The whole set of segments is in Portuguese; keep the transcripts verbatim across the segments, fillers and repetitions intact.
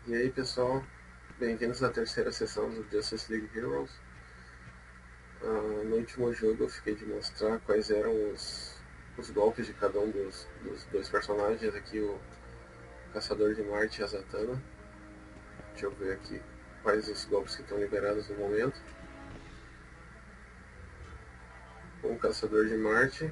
E aí pessoal, bem-vindos à terceira sessão do Justice League Heroes. Uh, no último jogo eu fiquei de mostrar quais eram os, os golpes de cada um dos, dos dois personagens, aqui o Caçador de Marte e a Zatanna. Deixa eu ver aqui quais os golpes que estão liberados no momento. O Caçador de Marte,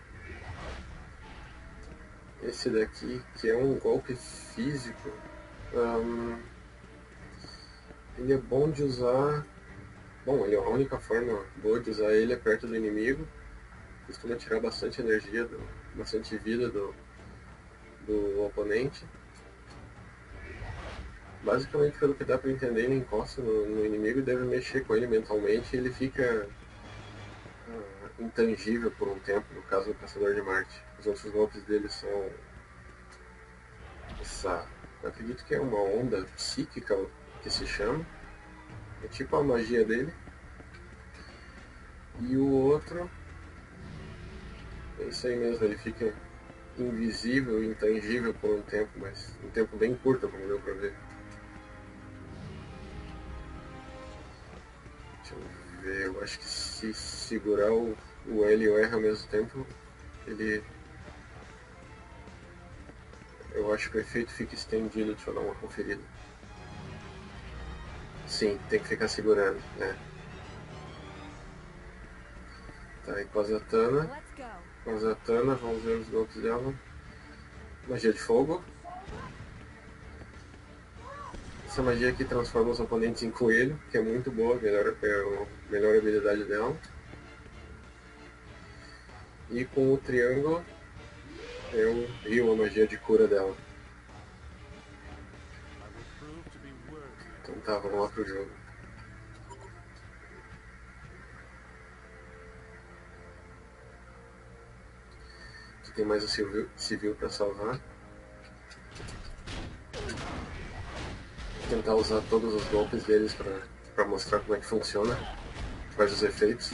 esse daqui que é um golpe físico, um, ele é bom de usar. Bom, ele, a única forma boa de usar ele é perto do inimigo. Costuma tirar bastante energia, do, bastante vida do, do oponente. Basicamente, pelo que dá para entender, ele encosta no, no inimigo e deve mexer com ele mentalmente, e ele fica uh, intangível por um tempo, no caso do Caçador de Marte. Os outros golpes dele são essa, eu acredito que é uma onda psíquica que se chama, é tipo a magia dele. E o outro é isso aí mesmo, ele fica invisível e intangível por um tempo, mas um tempo bem curto, como deu pra ver. Deixa eu ver, eu acho que se segurar o, o L e o R ao mesmo tempo, ele... Eu acho que o efeito fica estendido, deixa eu dar uma conferida. Sim, tem que ficar segurando, né? Tá, e com a Zatanna, com a Zatanna, vamos ver os golpes dela. Magia de fogo. Essa magia aqui transforma os oponentes em coelho, que é muito boa, melhor, é a melhor habilidade dela. E com o triângulo, eu rio a magia de cura dela. Então tá, vamos lá pro jogo. Aqui tem mais o civil, civil pra salvar. Vou tentar usar todos os golpes deles pra, pra mostrar como é que funciona, quais os efeitos.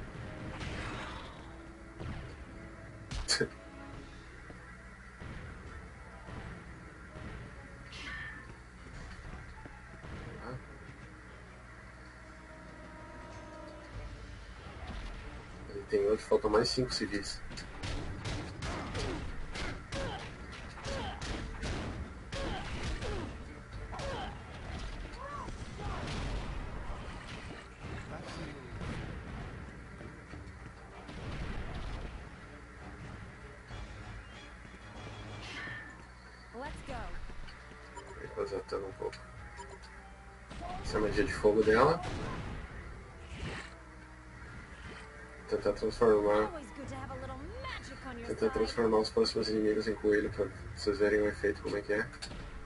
Ele tem outro, faltam mais cinco civis. Vou exaltando um pouco. Essa é a magia de fogo dela. Tentar transformar Tentar transformar os próximos inimigos em coelho pra vocês verem o efeito, como é que é.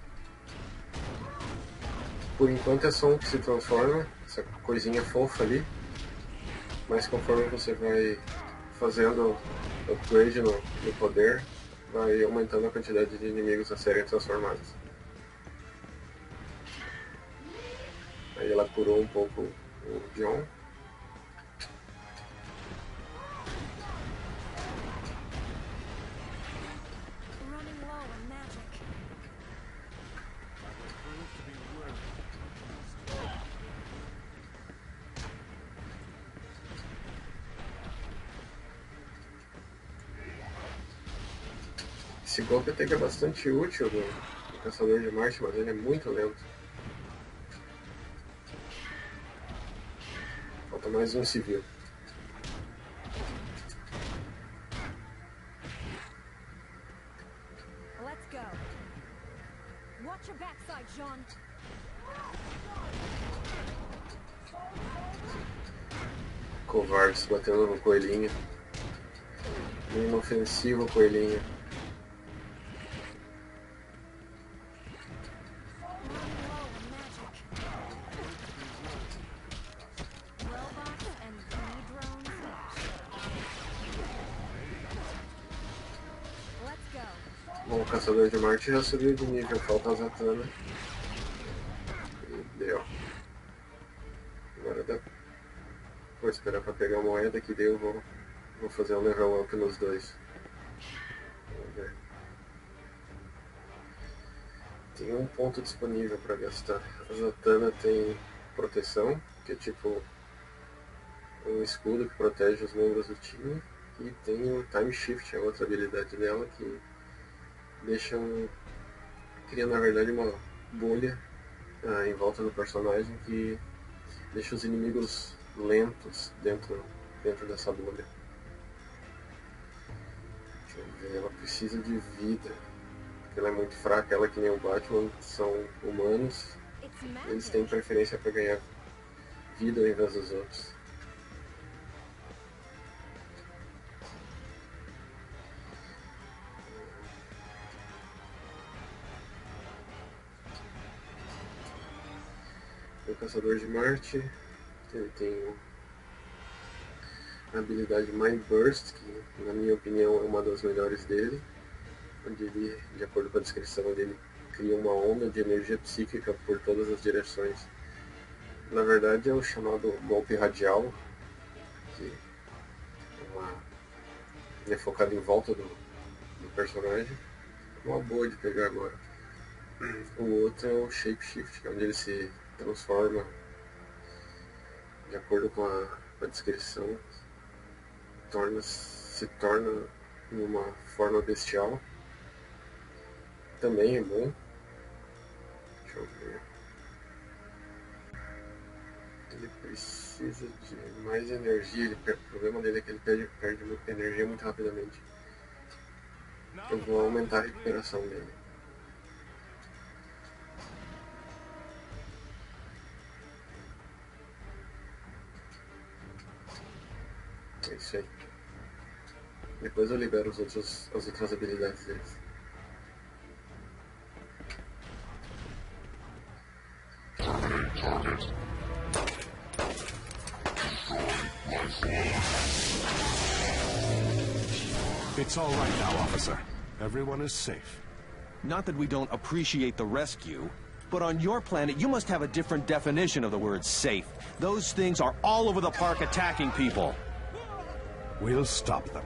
Por enquanto é só um que se transforma, essa coisinha fofa ali. Mas conforme você vai fazendo upgrade no, no poder, vai aumentando a quantidade de inimigos a serem transformados. Aí ela curou um pouco o John. Esse golpe até que é bastante útil do, do Caçador de Marte, mas ele é muito lento. Falta mais um civil. Covardes batendo no coelhinho. Inofensivo coelhinho. Bom, o Caçador de Marte já subiu de nível, falta a Zatanna. E deu. Agora dá. Vou esperar pra pegar a moeda, que daí eu vou, vou fazer um level up nos dois. Vamos ver. tem um ponto disponível para gastar. A Zatanna tem proteção, que é tipo um escudo que protege os membros do time, e tem o Time Shift, a outra habilidade dela, que deixa um, cria na verdade uma bolha ah, em volta do personagem que deixa os inimigos lentos dentro, dentro dessa bolha. Deixa eu ver, ela precisa de vida, porque ela é muito fraca, ela que nem o Batman, são humanos, eles têm preferência para ganhar vida ao invés dos outros. O Caçador de Marte, ele tem a habilidade Mind Burst, que na minha opinião é uma das melhores dele, onde ele, de acordo com a descrição dele, cria uma onda de energia psíquica por todas as direções. Na verdade é o chamado golpe radial, que é uma, ele é focado em volta do, do personagem. Uma boa de pegar agora. O outro é o Shapeshift, que é onde ele se transforma de acordo com a, com a descrição, torna, se torna em uma forma bestial. Também é bom. Deixa eu ver. Ele precisa de mais energia. Ele, o problema dele é que ele perde, perde energia muito rapidamente. Eu vou aumentar a recuperação dele. É isso aí. Depois eu libero os outros, as outras habilidades deles. It's all right now, officer. Everyone is safe. Not that we don't appreciate the rescue, but on your planet, you must have a different definition of the word safe. Those things are all over the park attacking people. We'll stop them.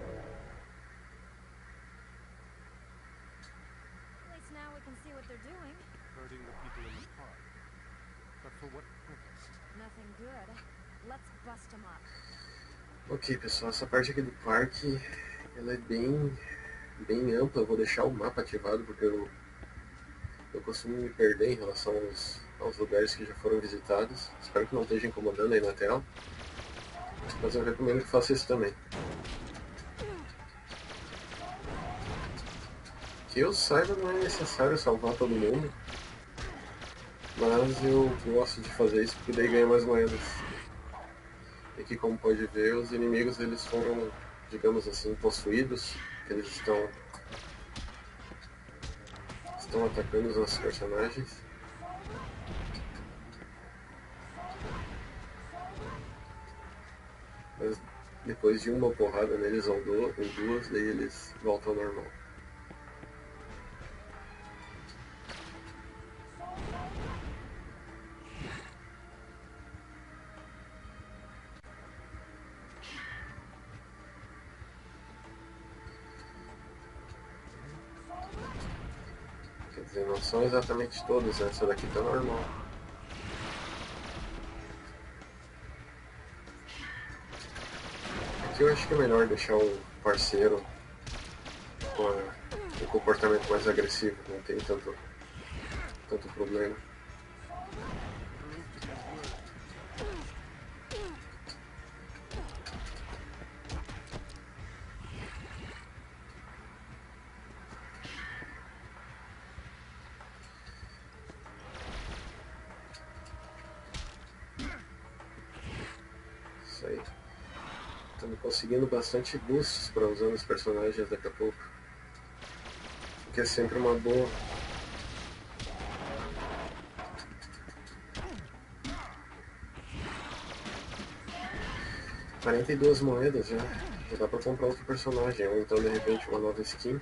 At least now we can see what they're doing. Hurting the people in the park. But for what purpose? Nothing good. Let's bust them up. Ok, pessoal, essa parte aqui do parque, ela é bem, bem ampla. Eu vou deixar o mapa ativado porque eu, eu costumo me perder em relação aos, aos lugares que já foram visitados. Espero que não esteja incomodando aí na tela, mas eu recomendo que faça isso também. Que eu saiba, não é necessário salvar todo mundo, mas eu gosto de fazer isso porque daí ganha mais moedas. E aqui, como pode ver, os inimigos eles foram, digamos assim, possuídos. Eles estão estão atacando os nossos personagens. Mas depois de uma porrada neles ou duas, daí eles voltam ao normal. Quer dizer, não são exatamente todos, né? Essa daqui tá normal. Aqui eu acho que é melhor deixar o parceiro com a, um comportamento mais agressivo, não tem tanto, tanto problema. Isso aí. Estamos conseguindo bastante boosts para usar os personagens daqui a pouco, o que é sempre uma boa. quarenta e duas moedas já, já dá para comprar outro personagem, ou então de repente uma nova skin.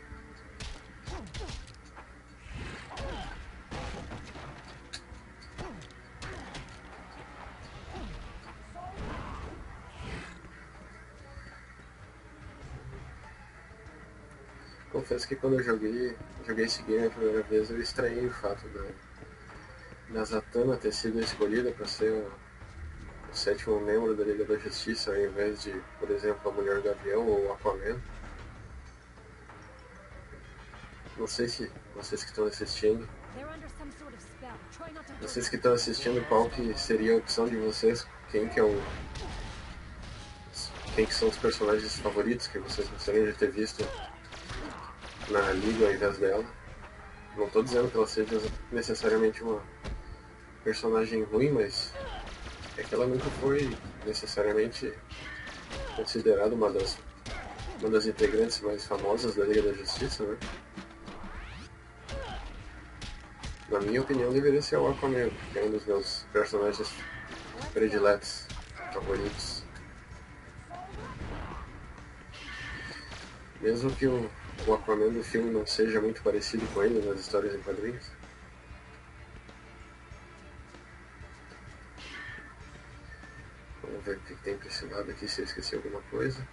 confesso que quando eu joguei, joguei esse game a primeira vez, eu estranhei o fato da, da Zatanna ter sido escolhida para ser o, o sétimo membro da Liga da Justiça, ao invés de, por exemplo, a Mulher Gavião ou o Aquaman. Não sei se vocês que estão assistindo, vocês que estão assistindo, qual que seria a opção de vocês? Quem que é o... Quem que são os personagens favoritos que vocês gostariam de ter visto na Liga ao invés dela? Não estou dizendo que ela seja necessariamente uma personagem ruim, mas é que ela nunca foi necessariamente considerada uma das, uma das integrantes mais famosas da Liga da Justiça, né? Na minha opinião, deveria ser o Aquaman, que é um dos meus personagens prediletos, favoritos. Mesmo que o, o Aquaman do filme não seja muito parecido com ele nas histórias em quadrinhos. Vamos ver o que tem pra esse lado aqui, se eu esqueci alguma coisa.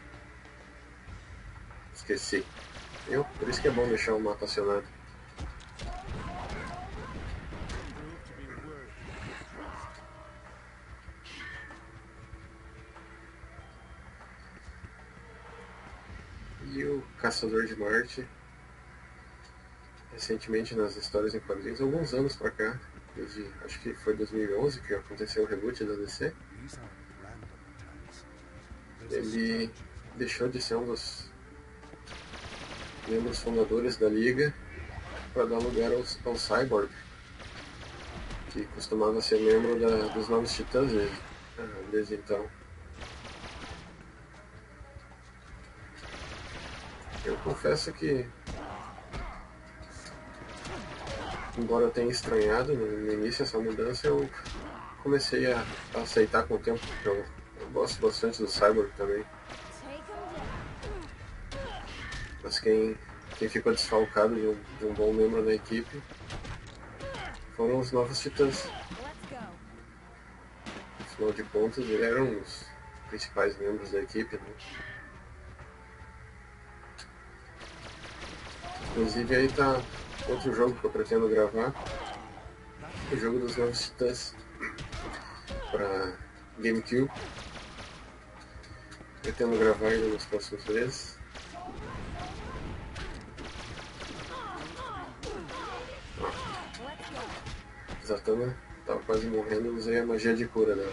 Esqueci. Eu? Por isso que é bom deixar o mapa acionado. E o Caçador de Marte, recentemente nas histórias em quadrinhos, alguns anos pra cá, desde, acho que foi dois mil e onze que aconteceu o reboot da D C, ele deixou de ser um dos membros fundadores da Liga para dar lugar ao, ao Cyborg, que costumava ser membro da, dos Novos Titãs desde, desde então. Eu confesso que, embora eu tenha estranhado no, no início essa mudança, eu comecei a, a aceitar com o tempo, porque eu, eu gosto bastante do Cyborg também. Mas quem, quem ficou desfalcado de um, de um bom membro da equipe foram os Novos Titãs. Afinal de contas, eles eram os principais membros da equipe, né? Inclusive aí tá outro jogo que eu pretendo gravar, o jogo dos Novos Titãs para GameCube. Pretendo gravar ainda nos próximos meses. Zatanna tava quase morrendo, eu usei a magia de cura dela.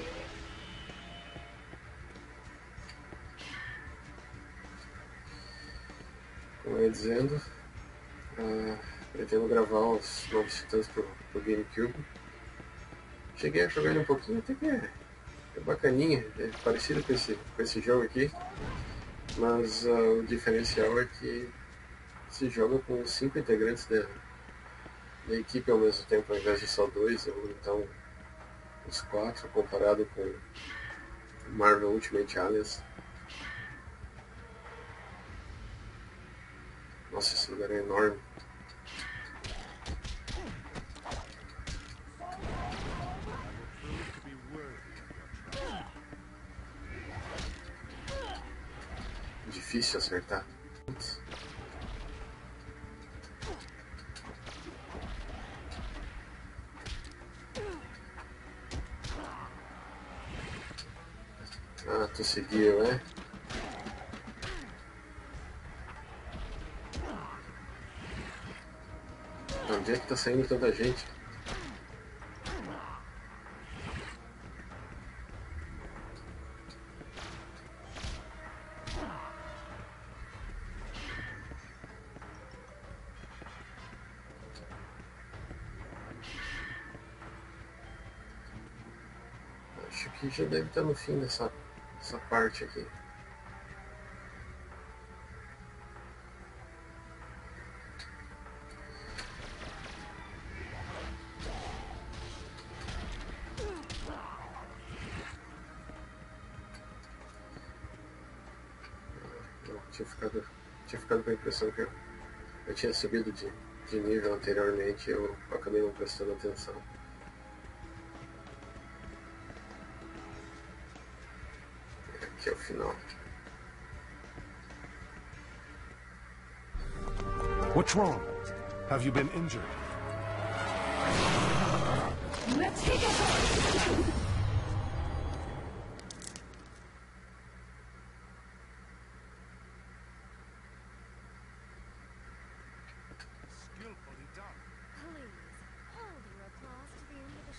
Como eu ia dizendo, Uh, pretendo gravar os Novos Titãs pro, pro GameCube. Cheguei a jogar ele um pouquinho, até que é, é bacaninha, é parecido com esse, com esse jogo aqui, mas uh, o diferencial é que se joga com cinco integrantes da, da equipe ao mesmo tempo, ao invés de só dois, ou então os quatro, comparado com Marvel Ultimate Alliance. Nossa, esse lugar é enorme. Difícil acertar. Ah, tu seguiu, né? Onde é que tá saindo tanta gente? Acho que já deve estar no fim dessa, dessa parte aqui. Tinha ficado, tinha ficado com a impressão que eu, eu tinha subido de, de nível anteriormente e eu acabei não prestando atenção. Aqui é o final. What's wrong? Have you been injured? Please, hold your applause to the end of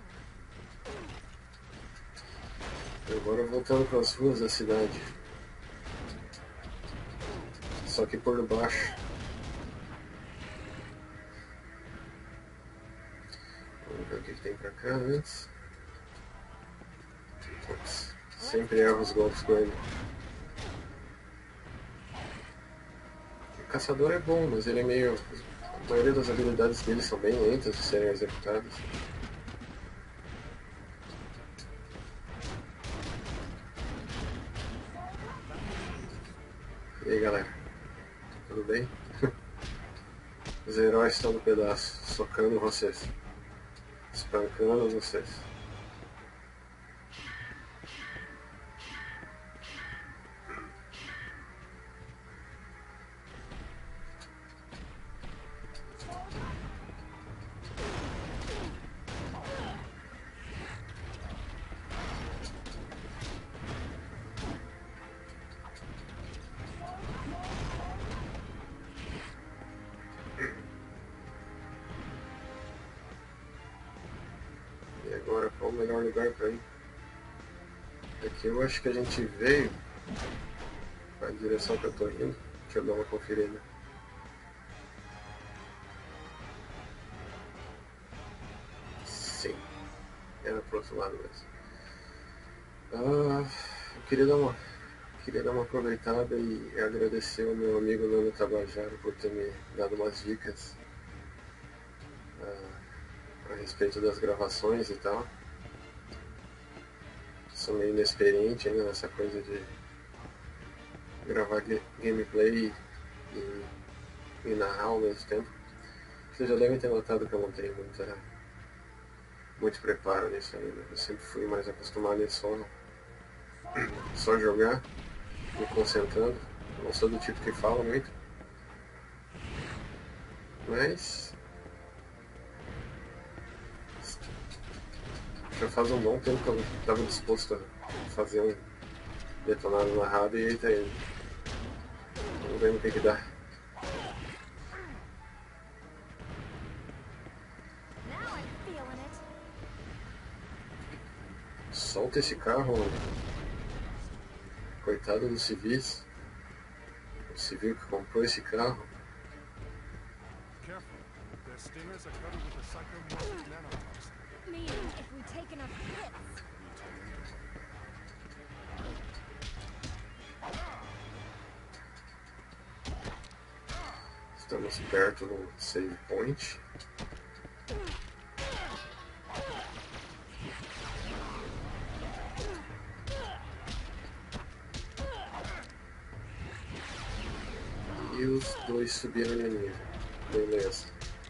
the show. Agora voltando para as ruas da cidade. Só que por baixo. Vamos ver o que, que tem pra cá antes. Ops. Sempre erro os golpes com ele. O caçador é bom, mas ele é meio... A maioria das habilidades dele são bem lentas de serem executadas. E aí, galera? Tudo bem? Os heróis estão no pedaço, socando vocês, espancando vocês. E agora, qual o melhor lugar para ir? Aqui eu acho que a gente veio para a direção que eu tô indo. Deixa eu dar uma conferida. Sim, era pro outro lado mesmo. Ah, eu queria dar uma, queria dar uma aproveitada e agradecer ao meu amigo Nando Tabajara por ter me dado umas dicas ah, a respeito das gravações e tal. Sou meio inexperiente ainda nessa coisa de gravar gameplay e, e narrar ao mesmo tempo. Vocês já devem ter notado que eu não tenho muita, muito preparo nisso ainda. Eu sempre fui mais acostumado em só, só jogar, me concentrando. Eu não sou do tipo que fala muito. Mas já faz um bom tempo que eu estava disposto a fazer um detonado narrado e aí tá indo. Vamos ver no que que dá. Now I'm feeling it. Solta esse carro, coitado dos civis. O civil que comprou esse carro. Careful. Their stingers are coated with a psychomorphic nanoparticle. Meaning, if we take enough hits. Estamos perto do save point. E os dois subiram de nível. Beleza.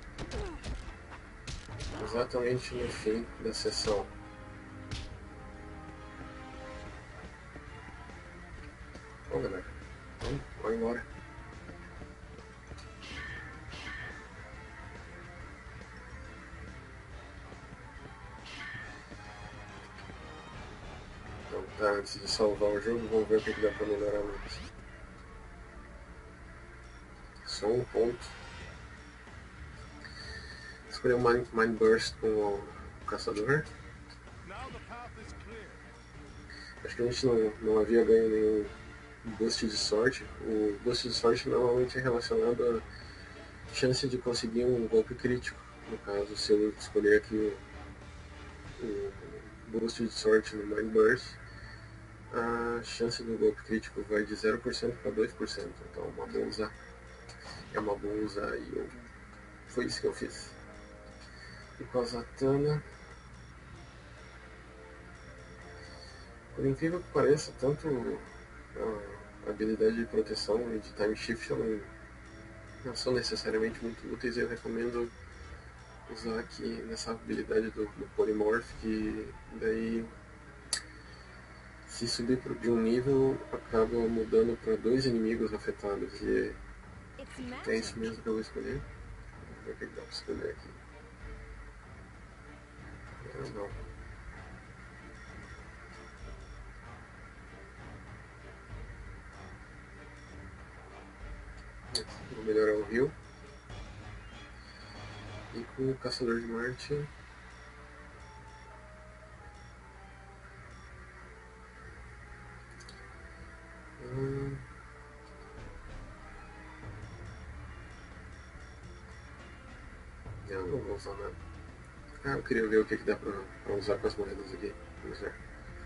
Exatamente no fim da sessão. Bom, galera, vamos, vamos embora. Então tá, antes de salvar o jogo, vamos ver o que, que dá pra melhorar mais. Só um ponto. Escolher o Mind, Mind Burst com o, o caçador. Now the path is clear. Acho que a gente não, não havia ganho nenhum boost de sorte. O boost de sorte normalmente é relacionado à chance de conseguir um golpe crítico. No caso, se eu escolher aqui o, o boost de sorte no Mind Burst, a chance do golpe crítico vai de zero por cento para dois por cento. Então é uma boa usar. É uma boa usar e eu, foi isso que eu fiz. E com a Zatanna, por incrível que pareça, tanto a habilidade de proteção e de time shift não, não são necessariamente muito úteis. Eu recomendo usar aqui nessa habilidade do, do Polymorph, que daí, se subir de um nível, acaba mudando para dois inimigos afetados. E It's É isso magic. mesmo que eu vou escolher. Vamos ver o que dá pra escolher aqui. Ah, não. Vou melhorar o rio. E com o Caçador de Marte. Hum, eu não vou usar nada. Ah, eu queria ver o que, que dá pra, pra usar com as moedas aqui. Vamos ver.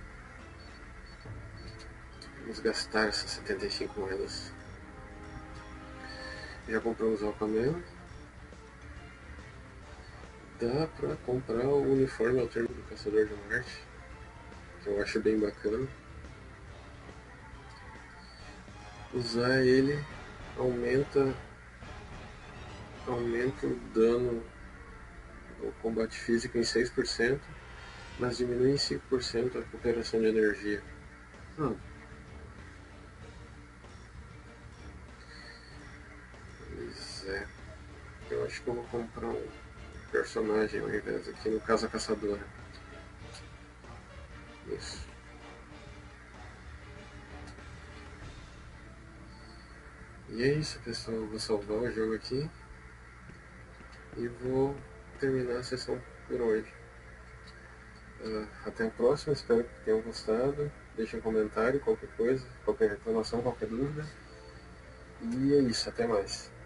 Vamos gastar essas setenta e cinco moedas. Já compramos o Aquaman. Dá pra comprar o uniforme ao termo do Caçador de Marte, que eu acho bem bacana. Usar ele aumenta, aumenta o dano do combate físico em seis por cento, mas diminui em cinco por cento a recuperação de energia. Hum. Pois é. Eu acho que eu vou comprar um personagem ao invés aqui, no caso a caçadora. Isso. E é isso, pessoal. Eu vou salvar o jogo aqui e vou terminar a sessão por hoje. Uh, até a próxima, espero que tenham gostado. Deixem um comentário, qualquer coisa, qualquer reclamação, qualquer dúvida. E é isso, até mais.